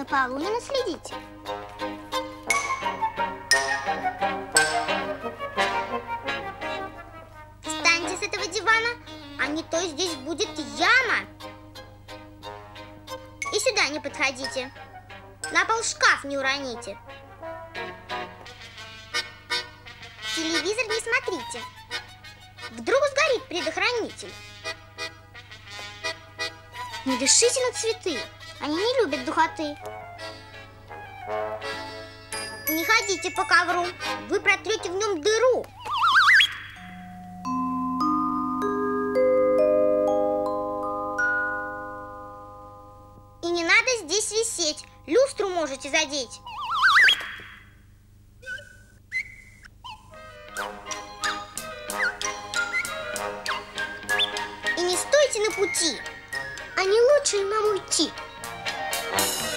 на полу не наследите. Встаньте с этого дивана, а не то здесь будет яма. И сюда не подходите. На пол шкаф не уроните. Телевизор не смотрите. Вдруг сгорит предохранитель. Не дышите на цветы. Они не любят духоты. Не ходите по ковру. Вы протрете в нем дыру. И не надо здесь висеть. Люстру можете задеть. И не стойте на пути. А не лучше ли нам уйти?